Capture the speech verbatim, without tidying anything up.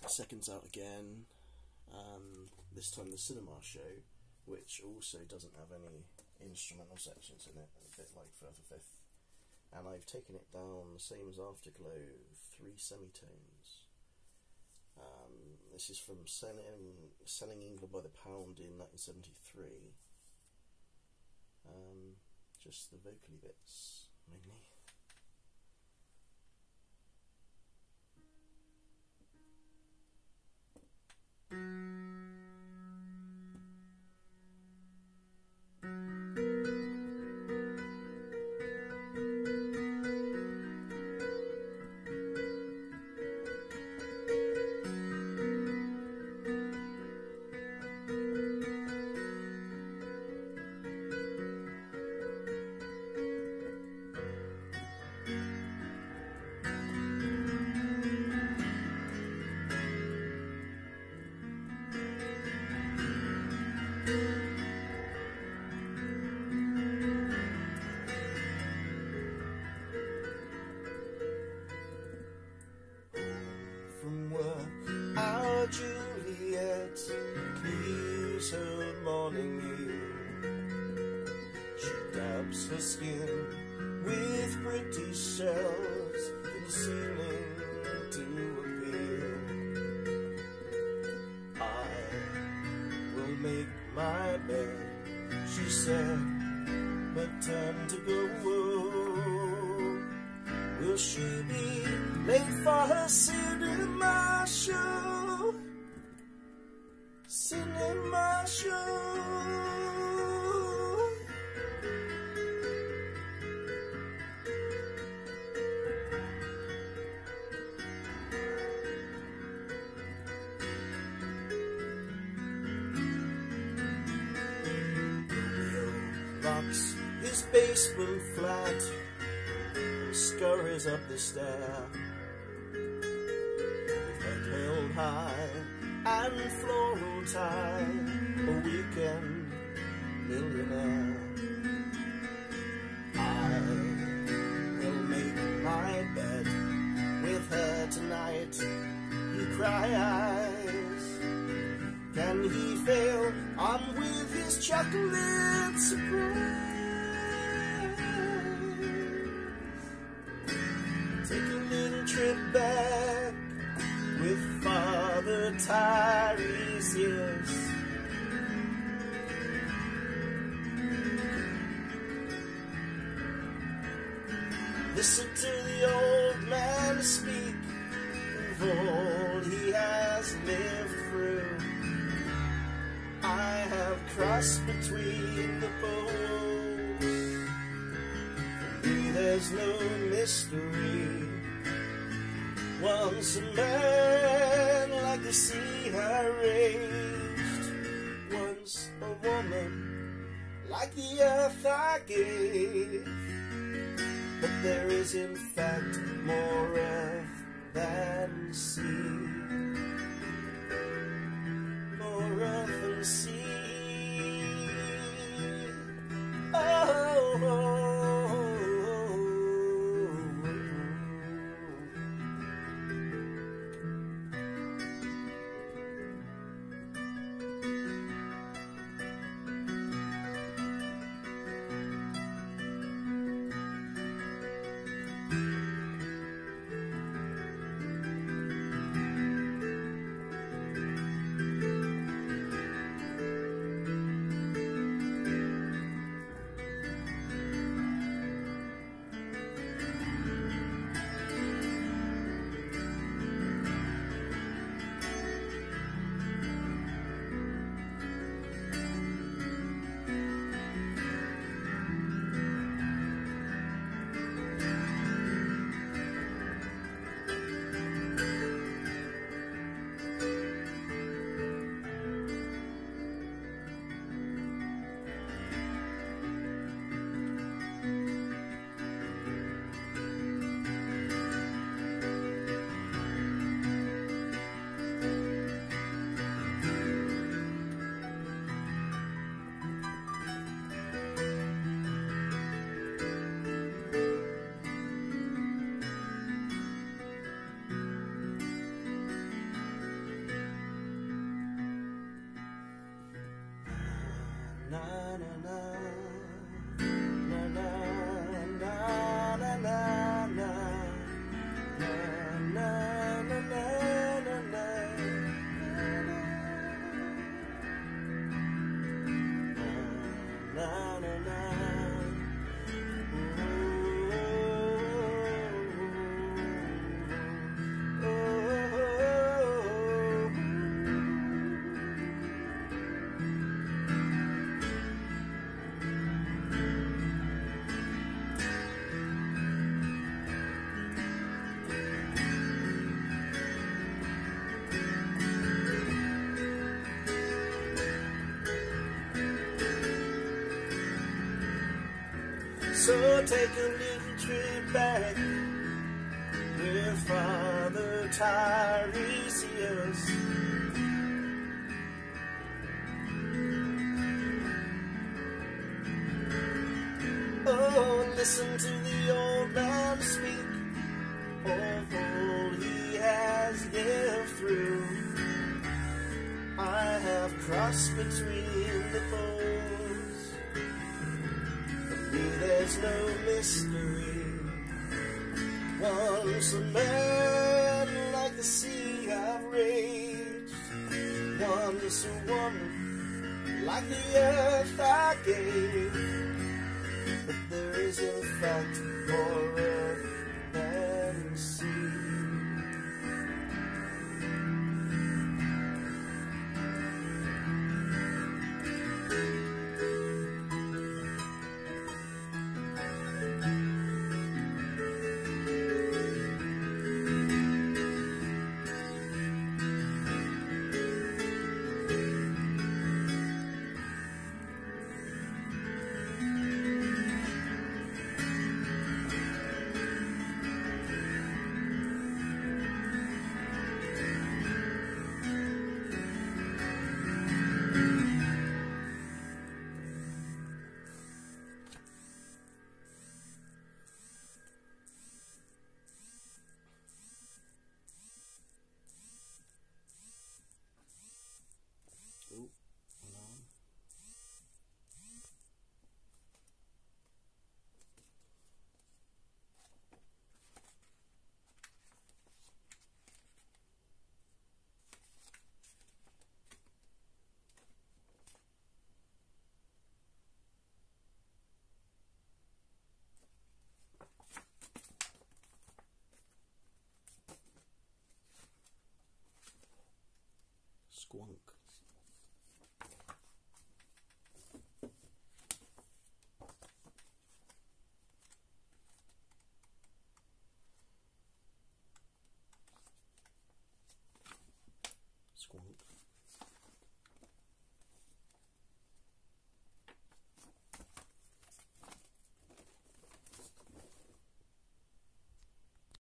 second's out again, um, this time the Cinema Show, which also doesn't have any instrumental sections in it, a bit like Further Fifth. And I've taken it down, the same as Afterglow, three semitones. Um, this is from Selling, Selling England by the Pound in nineteen seventy-three. Um, just the vocally bits, mainly. Juliet clears her morning meal. She dabs her skin with pretty shells in the ceiling to appeal. I will make my bed, she said, but time to go. Will she be late for her cinema show? Cinema show. Romeo locks his basement flat and scurries up the stair with head held high and floral tie, a weekend millionaire. I will make my bed with her tonight, he cries. Can he fail on with his chocolate surprise? Take a little trip back with Father Tiresias. Listen to the old man speak of all he has lived through. I have crossed between the poles. For me there's no mystery. Once a man like the sea I raised, once a woman like the earth I gave. But there is in fact more earth than sea, more earth than sea. Oh, oh, oh. So take a little trip back with Father Tiresias. Oh, listen to the old man speak of all he has lived through. I have crossed between the poles. For me there's no mystery. Once a man like the sea I've raged. Once a woman like the earth I gave. But there is in fact more earth than sea. Squonk.